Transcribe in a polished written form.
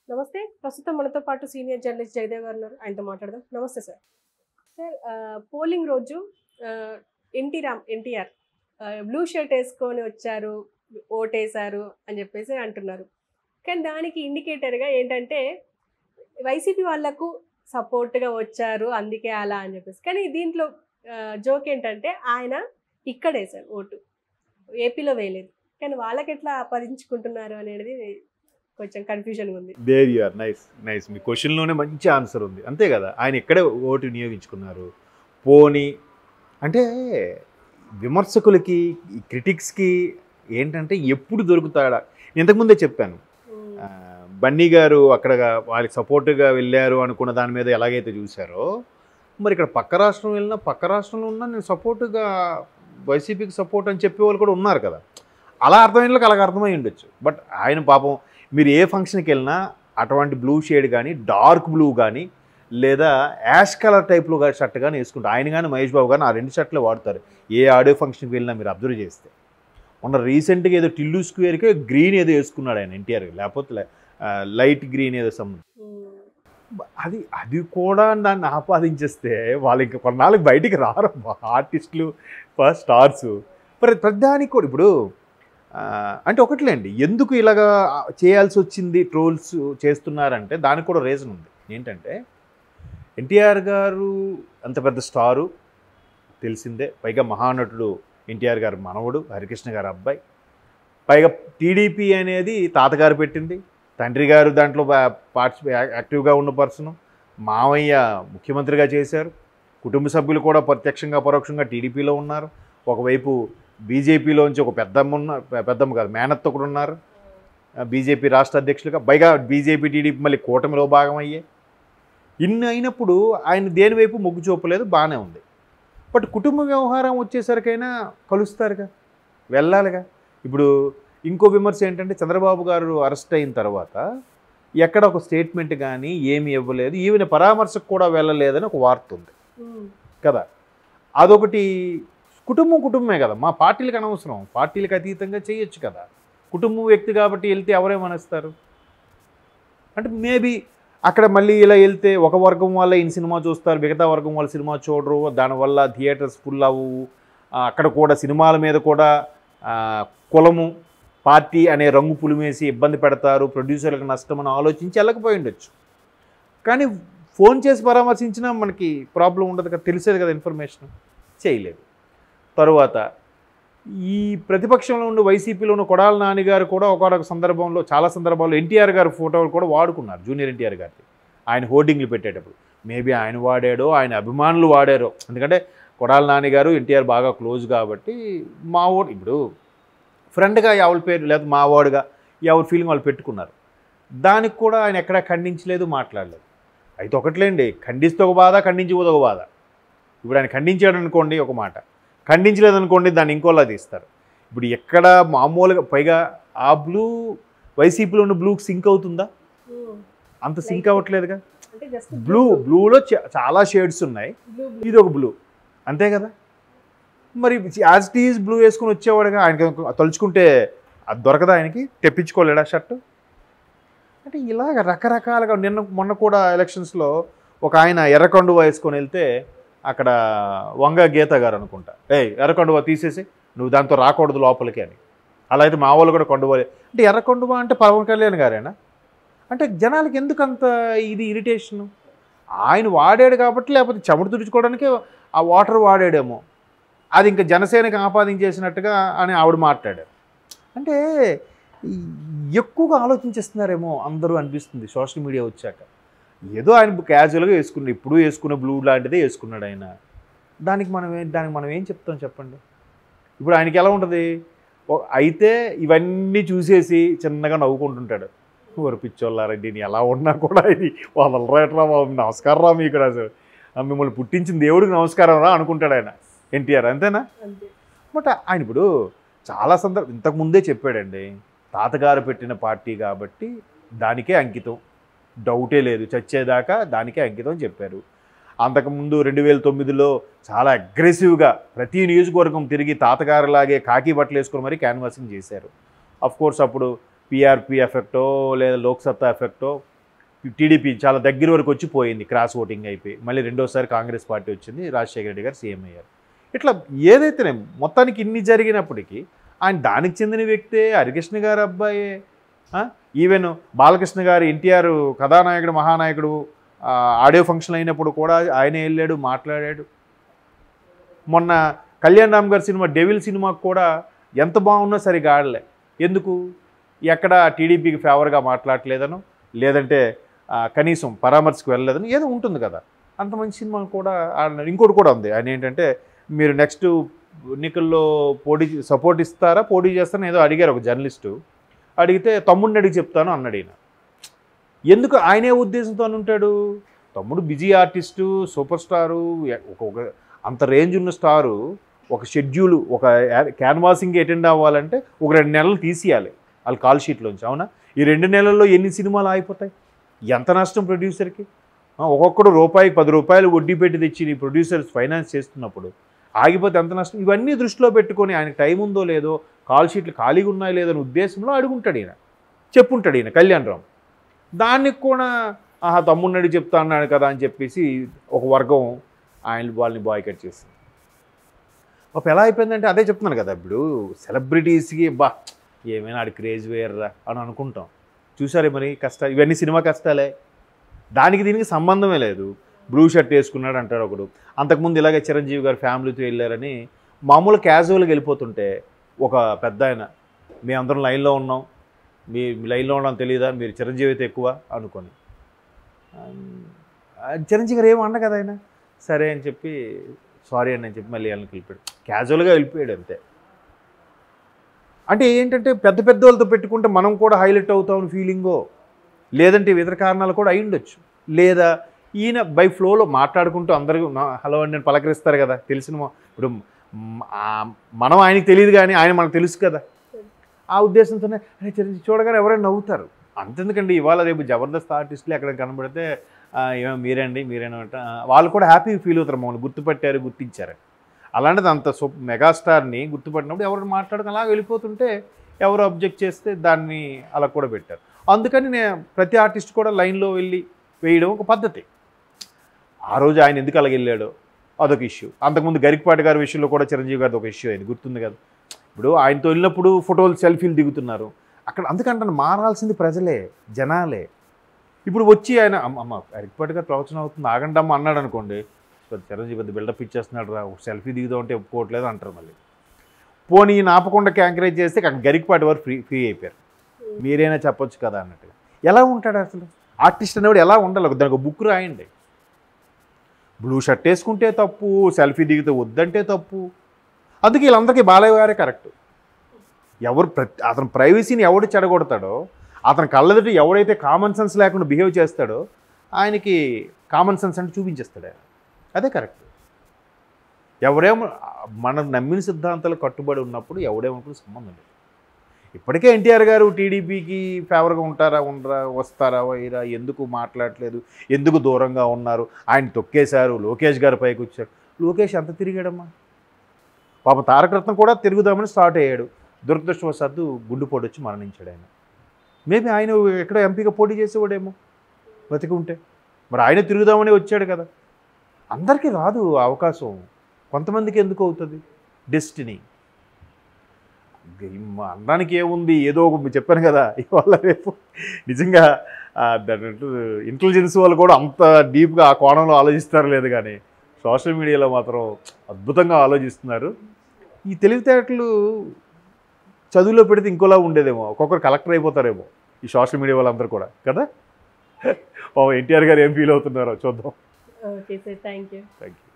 నమస్తే. ప్రస్తుతం మనతో పాటు సీనియర్ జర్నలిస్ట్ జయదేవ్ గారు ఉన్నారు. ఆయనతో మాట్లాడదాం. నమస్తే సార్. సార్ పోలింగ్ రోజు ఎన్టీఆర్ బ్లూ షర్ట్ వేసుకొని వచ్చారు, ఓటేశారు అని చెప్పేసి అంటున్నారు. కానీ దానికి ఇండికేటర్గా ఏంటంటే వైసీపీ వాళ్ళకు సపోర్ట్గా వచ్చారు, అందుకే అలా అని చెప్పేసి. కానీ దీంట్లో జోక్ ఏంటంటే ఆయన ఇక్కడ వేశారు ఓటు, ఏపీలో వేయలేదు. కానీ వాళ్ళకి ఎట్లా ఆపాదించుకుంటున్నారు అనేది కొంచెం కన్ఫ్యూజన్గా ఉంది. There you are. నైస్. మీ క్వశ్చన్లోనే మంచి ఆన్సర్ ఉంది. అంతే కదా, ఆయన ఎక్కడే ఓటు వినియోగించుకున్నారు. పోనీ అంటే విమర్శకులకి, క్రిటిక్స్కి ఏంటంటే ఎప్పుడు దొరుకుతాడా. ఇంతకుముందే చెప్పాను, బన్నీ గారు అక్కడ వాళ్ళకి సపోర్టుగా వెళ్ళారు అనుకున్న దాని మీద ఎలాగైతే చూశారో, మరి ఇక్కడ పక్క రాష్ట్రం వెళ్ళినా, పక్క రాష్ట్రంలో ఉన్నా నేను సపోర్టుగా వైసీపీకి సపోర్ట్ అని చెప్పేవాళ్ళు కూడా ఉన్నారు కదా. అలా అర్థమైన వాళ్ళకి అలాగ అర్థమై ఉండొచ్చు. బట్ ఆయన పాపం మీరు ఏ ఫంక్షన్కి వెళ్ళినా అటువంటి బ్లూ షేడ్ కానీ, డార్క్ బ్లూ కానీ, లేదా యాష్ కలర్ టైప్లో షర్ట్ కానీ వేసుకుంటారు. ఆయన కానీ మహేష్ బాబు కానీ ఆ రెండు షర్ట్లే వాడతారు ఏ ఆడియో ఫంక్షన్కి వెళ్ళినా. మీరు అబ్జర్వ్ చేస్తే మొన్న రీసెంట్గా ఏదో టిల్లు స్క్వేర్కి గ్రీన్ ఏదో వేసుకున్నాడు ఆయన ఎన్టీఆర్, లేకపోతే లైట్ గ్రీన్ ఏదో సంబంధం. అది కూడా దాన్ని ఆపాదించేస్తే వాళ్ళు ఇంకా కొన్నాళ్ళకి బయటికి రారు ఆర్టిస్టులు, స్టార్స్. ప్రతిదానికి కూడా ఇప్పుడు అంటే ఒకట్లేండి, ఎందుకు ఇలాగా చేయాల్సి వచ్చింది, ట్రోల్స్ చేస్తున్నారంటే దానికి కూడా రీజన్ ఉంది. ఏంటంటే ఎన్టీఆర్ గారు అంత పెద్ద స్టారు తెలిసిందే, పైగా మహానటుడు ఎన్టీఆర్ గారు మనవడు, హరికృష్ణ గారు అబ్బాయి, పైగా టీడీపీ అనేది తాతగారు పెట్టింది, తండ్రి గారు దాంట్లో యాక్టివ్గా ఉన్న పర్సను, మావయ్య ముఖ్యమంత్రిగా చేశారు, కుటుంబ సభ్యులు కూడా ప్రత్యక్షంగా పరోక్షంగా టీడీపీలో ఉన్నారు. ఒకవైపు బీజేపీలోంచి ఒక పెద్దమ్మ కాదు మేనత్త కూడా ఉన్నారు బీజేపీ రాష్ట్ర అధ్యక్షులుగా, పైగా బీజేపీ టీడీపీ మళ్ళీ కూటమిలో భాగం అయ్యే. ఇన్ని అయినప్పుడు ఆయన దేని వైపు మొగ్గు చూపలేదు, బాగానే ఉంది. బట్ కుటుంబ వ్యవహారం వచ్చేసరికైనా కలుస్తారుగా, వెళ్ళాలిగా. ఇప్పుడు ఇంకో విమర్శ ఏంటంటే చంద్రబాబు గారు అరెస్ట్ అయిన తర్వాత ఎక్కడ ఒక స్టేట్మెంట్ కానీ ఏమి ఇవ్వలేదు, ఈవెన్ పరామర్శకు కూడా వెళ్ళలేదని ఒక వార్త ఉంది కదా. అదొకటి. కుటుంబమే కదా, మా పార్టీలకు అనవసరం, పార్టీలకు అతీతంగా చేయొచ్చు కదా. కుటుంబం వ్యక్తి కాబట్టి వెళ్తే ఎవరేమనిస్తారు అంటే, మేబీ అక్కడ మళ్ళీ ఇలా వెళ్తే ఒక వర్గం వల్ల ఈయన సినిమా చూస్తారు, మిగతా వర్గం వాళ్ళ సినిమా చూడరు, దానివల్ల థియేటర్స్ ఫుల్ అవ్వవు. అక్కడ కూడా సినిమాల మీద కూడా కులము, పార్టీ అనే రంగు పులిమేసి ఇబ్బంది పెడతారు, ప్రొడ్యూసర్లకు నష్టం అని ఆలోచించి వెళ్ళకపోయి ఉండొచ్చు. కానీ ఫోన్ చేసి పరామర్శించినా మనకి ప్రాబ్లం ఉండదు కదా, తెలిసేది కదా ఇన్ఫర్మేషన్. చేయలేదు. తరువాత ఈ ప్రతిపక్షంలో ఉండి వైసీపీలో ఉన్న కొడాల నానిగారు కూడా ఒకనొక సందర్భంలో, చాలా సందర్భాల్లో ఎన్టీఆర్ గారి ఫోటోలు కూడా వాడుకున్నారు, జూనియర్ ఎన్టీఆర్ గారికి ఆయన హోర్డింగ్లు పెట్టేటప్పుడు. మేబీ ఆయన వాడాడో, ఆయన అభిమానులు వాడారో. ఎందుకంటే కొడాల నానిగారు ఎన్టీఆర్ బాగా క్లోజ్ కాబట్టి మా ఓటు ఇప్పుడు ఫ్రెండ్గా ఎవరి పేరు లేదా మావాడుగా ఎవరి ఫీలింగ్ వాళ్ళు పెట్టుకున్నారు. దానికి కూడా ఆయన ఎక్కడా ఖండించలేదు, మాట్లాడలేదు. అయితే ఒకట్లేండి, ఖండిస్తే ఒక బాధ, ఖండించబోదు ఒక బాధ. ఇప్పుడు ఆయన ఖండించాడు అనుకోండి ఒక మాట, ఖండించలేదనుకోండి దాన్ని ఇంకోలా తీస్తారు. ఇప్పుడు ఎక్కడ మామూలుగా, పైగా ఆ బ్లూ వైసీపీలో ఉన్న బ్లూకి సింక్ అవుతుందా? అంత సింక్ అవ్వట్లేదుగా. బ్లూలో చాలా షేడ్స్ ఉన్నాయి, ఇది ఒక బ్లూ, అంతే కదా. మరి యాజ్ ఇట్ ఈజ్ బ్లూ వేసుకుని వచ్చేవాడుగా, ఆయనకి తలుచుకుంటే అది దొరకదా, ఆయనకి తెప్పించుకోలేడా షర్టు అంటే. ఇలాగ రకరకాలుగా మొన్న కూడా ఎలక్షన్స్లో ఒక ఆయన ఎర్రకండువా వేసుకొని వెళ్తే అక్కడ వంగ గీత గారు అనుకుంటా, ఎర్రకొండవా తీసేసి నువ్వు దాంతో రాకూడదు లోపలికి అని. అలా అయితే మా వాళ్ళు కూడా కొండవా అంటే, ఎర్రకొండవా అంటే పవన్ కళ్యాణ్ గారేనా అంటే జనాలకి ఎందుకు అంత ఇది ఇరిటేషను? ఆయన వాడాడు కాబట్టి, లేకపోతే చెమట తుడుచుకోవడానికి ఆ వాటర్ వాడాడేమో, అది ఇంకా జనసేనకి ఆపాదించేసినట్టుగా అని ఆవిడ మాట్లాడారు. అంటే ఎక్కువగా ఆలోచించేస్తున్నారేమో అందరూ అనిపిస్తుంది సోషల్ మీడియా వచ్చాక. ఏదో ఆయన క్యాజువల్గా వేసుకున్నాడు, ఇప్పుడు వేసుకున్న బ్లూ లాంటిదే వేసుకున్నాడు ఆయన. దానికి మనం ఏం చెప్తాం చెప్పండి. ఇప్పుడు ఆయనకి ఎలా ఉంటుంది అయితే, ఇవన్నీ చూసేసి చిన్నగా నవ్వుకుంటుంటాడు, ఓరు పిచ్చోళ్ళారండి నేను ఎలా ఉన్నా కూడా ఇది వాళ్ళరా బాబు, నమస్కారం రా మీకు, అసలు మిమ్మల్ని పుట్టించిన దేవుడికి నమస్కారం రా అనుకుంటాడు ఆయన ఎన్టీఆర్, అంతేనా. బట్ ఆయన ఇప్పుడు చాలా ఇంతకుముందే చెప్పాడండి, తాతగారు పెట్టిన పార్టీ కాబట్టి దానికే అంకితం, డౌటే లేదు, చచ్చేదాకా దానికే అంకితం అని చెప్పారు. అంతకుముందు 2009లో చాలా అగ్రెసివ్గా ప్రతి నియోజకవర్గం తిరిగి తాతగారులాగే కాకి బట్టలు వేసుకొని మరీ క్యాన్వాసింగ్ చేశారు. అఫ్కోర్స్ అప్పుడు పీఆర్పీ ఎఫెక్టో లేదా లోక్సత్తా ఎఫెక్టో టీడీపీ చాలా దగ్గర వరకు వచ్చి పోయింది, క్రాస్ ఓటింగ్ అయిపోయి మళ్ళీ రెండోసారి కాంగ్రెస్ పార్టీ వచ్చింది, రాజశేఖర రెడ్డి గారు సీఎం అయ్యారు. ఇట్లా ఏదైతేనే మొత్తానికి ఇన్ని జరిగినప్పటికీ ఆయన దానికి చెందిన వ్యక్తే, హరికృష్ణ గారు అబ్బాయే. ఈవెన్ బాలకృష్ణ గారు ఎన్టీఆర్ కథానాయకుడు మహానాయకుడు ఆడియో ఫంక్షన్ అయినప్పుడు కూడా ఆయనే వెళ్ళాడు, మాట్లాడాడు. మొన్న కళ్యాణ్ రామ్ గారి సినిమా డెవిల్ సినిమాకు కూడా ఎంత బాగున్నా సరిగా ఆడలే. ఎందుకు? ఎక్కడ టీడీపీకి ఫేవర్గా మాట్లాడలేదను, లేదంటే కనీసం పరామర్శకు వెళ్ళలేదని ఏదో ఉంటుంది కదా. అంత మంచి సినిమా కూడా ఆడినారు. ఇంకోటి కూడా ఉంది, ఆయన ఏంటంటే మీరు నెక్స్ట్ ఎన్నికల్లో సపోర్ట్ ఇస్తారా, పోటీ చేస్తారని ఏదో అడిగారు ఒక జర్నలిస్టు. అడిగితే తమ్ముడిని అడిగి చెప్తాను అన్నాడు ఈయన. ఎందుకు? ఆయనే ఉద్దేశంతో ఉంటాడు. తమ్ముడు బిజీ ఆర్టిస్టు, సూపర్ స్టారు, ఒక అంత రేంజ్ ఉన్న స్టారు ఒక షెడ్యూల్, ఒక క్యాన్వాసింగ్కి అటెండ్ అవ్వాలంటే ఒక 2 నెలలు తీసేయాలి వాళ్ళు కాల్ షీట్లోంచి. అవునా? ఈ 2 నెలల్లో ఎన్ని సినిమాలు ఆగిపోతాయి? ఎంత నష్టం ప్రొడ్యూసర్కి? ఒక్కొక్కడు రూపాయి 10 రూపాయలు వడ్డీ పెట్టి తెచ్చి ప్రొడ్యూసర్స్ ఫైనాన్స్ చేస్తున్నప్పుడు ఆగిపోతే ఎంత నష్టం? ఇవన్నీ దృష్టిలో పెట్టుకొని ఆయనకు టైం ఉందో లేదో, కాల్ షీట్లు ఖాళీగా ఉన్నాయో లేదో అని ఉద్దేశంలో అడుగుంటాడు ఈయన, చెప్పుంటాడు ఈయన కళ్యాణ్ రామ్. దానికి కూడా తమ్ముడిని అడిగి చెప్తా అన్నాడు కదా అని చెప్పేసి ఒక వర్గం వాళ్ళని బాయ్కట్ చేసింది. పాప ఎలా అయిపోయిందంటే అదే చెప్తున్నాను కదా, ఇప్పుడు సెలబ్రిటీస్కి ఏమైనా ఆడి క్రేజ్ వేయర్రా అని అనుకుంటాం. చూసారే మరి కష్టాలు, ఇవన్నీ సినిమా కష్టాలే, దానికి దీనికి సంబంధమే లేదు. బ్లూ షర్ట్ వేసుకున్నాడు అంటాడు ఒకడు. అంతకుముందు ఇలాగే చిరంజీవి గారు ఫ్యామిలీతో వెళ్ళారని మామూలు క్యాజువల్గా వెళ్ళిపోతుంటే ఒక పెద్ద ఆయన, మేమందరం లైన్లో ఉన్నాం, మీ లైన్లో ఉన్నాం తెలియదా, మీరు చిరంజీవి అయితే ఎక్కువ అనుకొని. చిరంజీవి గారు ఏమో అన్న కదా ఆయన, సరే అని చెప్పి సారీ అని చెప్పి మళ్ళీ వాళ్ళకి వెళ్ళిపోయాడు, క్యాజువల్గా వెళ్ళిపోయాడు అంతే. అంటే ఏంటంటే పెద్ద పెద్ద వాళ్ళతో పెట్టుకుంటే మనం కూడా హైలైట్ అవుతామని ఫీలింగో, లేదంటే ఇతర కారణాలు కూడా అయి ఉండొచ్చు. లేదా ఈయన బై ఫ్లోలో మాట్లాడుకుంటూ అందరూ హలో అని నేను పలకరిస్తారు కదా, తెలిసిన ఇప్పుడు మనం ఆయనకి తెలియదు కానీ ఆయన మనకు తెలుసు కదా, ఆ ఉద్దేశంతోనే చిరంజీవి చూడగానే ఎవరైనా నవ్వుతారు. అంతెందుకండి, ఇవాళ రేపు జబర్దస్త్ ఆర్టిస్టులు ఎక్కడ కనబడితే ఏమో మీరేండి మీరేనంట వాళ్ళు కూడా హ్యాపీగా ఫీల్ అవుతారు, మమ్మల్ని గుర్తుపట్టారు గుర్తించారు. అలాంటిది అంత మెగాస్టార్ని గుర్తుపట్టినప్పుడు ఎవరు మాట్లాడుకుని అలా వెళ్ళిపోతుంటే ఎవరు అబ్జెక్ట్ చేస్తే దాన్ని అలా కూడా పెట్టారు. అందుకని నేను ప్రతి ఆర్టిస్ట్ కూడా లైన్లో వెళ్ళి వేయడం ఒక పద్ధతి. ఆ రోజు ఆయన ఎందుకు అలాగ వెళ్ళాడో అదొక ఇష్యూ. అంతకుముందు గరికపాటి గారి విషయంలో కూడా చిరంజీవి గారిది ఒక ఇష్యూ అయింది, గుర్తుంది కదా. ఇప్పుడు ఆయనతో వెళ్ళినప్పుడు ఫోటోలు సెల్ఫీలు దిగుతున్నారు అక్కడ. అందుకంటే మారాల్సింది ప్రజలే, జనాలే. ఇప్పుడు వచ్చి ఆయన అమ్మ గరికపాటి గారు ప్రవచనం అవుతుంది ఆగండమ్మ అన్నాడు అనుకోండి, చిరంజీవి పెద్ద బిల్డప్ ఇచ్చేస్తున్నాడు రా, ఒక సెల్ఫీ దిగుదాం అంటే ఒప్పుకోవట్లేదు అంటారు. మళ్ళీ పోనీ ఆపకుండా ఎంకరేజ్ చేస్తే అక్కడ గరికపాటి వారు ఫ్రీ అయిపోయారు, మీరైనా చెప్పొచ్చు కదా అన్నట్టుగా. ఎలా ఉంటాడు అసలు ఆర్టిస్ట్ అనేవాడు? ఎలా ఉండాలి? దానికి ఒక బుక్ రాయండి. బ్లూ షర్ట్ వేసుకుంటే తప్పు, సెల్ఫీ దిగితే వద్దంటే తప్పు. అందుకే వీళ్ళందరికీ బాలయ్య గారే కరెక్ట్. ఎవరు అతని ప్రైవసీని ఎవడు చెడగొడతాడో, అతని కళ్ళెదుట ఎవడైతే కామన్ సెన్స్ లేకుండా బిహేవ్ చేస్తాడో ఆయనకి కామన్ సెన్స్ అంటే చూపించేస్తాడు ఆయన. అదే కరెక్ట్. ఎవరేమో మనం నమ్మిన సిద్ధాంతాలు కట్టుబడి ఉన్నప్పుడు ఎవడేమనుకుని సంబంధం లేదు. ఇప్పటికే ఎన్టీఆర్ గారు టీడీపీకి ఫేవర్గా ఉంటారా, ఉండరా, వస్తారా, వైరా, ఎందుకు మాట్లాడలేదు, ఎందుకు దూరంగా ఉన్నారు, ఆయన తొక్కేశారు, లోకేష్ గారి పైకి వచ్చారు. లోకేష్ ఎంత తిరిగాడమ్మా? పాప తారకరత్న కూడా తిరుగుదామని స్టార్ట్ అయ్యాడు, దురదృష్టవశాత్తు గుండెపోటు వచ్చి మరణించాడు ఆయన. మేబీ ఆయన ఎక్కడో ఎంపీగా పోటీ చేసేవాడేమో బతికి ఉంటే. మరి ఆయన తిరుగుదామని వచ్చాడు కదా. అందరికీ రాదు అవకాశం, కొంతమందికి ఎందుకు అవుతుంది డెస్టినీ. అనడానికి ఏముంది, ఏదో ఒక చెప్పాను కదా ఇవాళ రేపు నిజంగా ఇంటెలిజెన్స్ వాళ్ళు కూడా అంత డీప్గా ఆ కోణంలో ఆలోచిస్తారు లేదు, కానీ సోషల్ మీడియాలో మాత్రం అద్భుతంగా ఆలోచిస్తున్నారు. ఈ తెలివితేటలు చదువులో పెడితే ఇంకోలా ఉండేదేమో, ఒక్కొక్కరు కలెక్టర్ అయిపోతారేమో ఈ సోషల్ మీడియా వాళ్ళందరూ కూడా కదా. ఎన్టీఆర్ గారు ఏం ఫీల్ అవుతున్నారో చూద్దాం. Okay sir, thank you.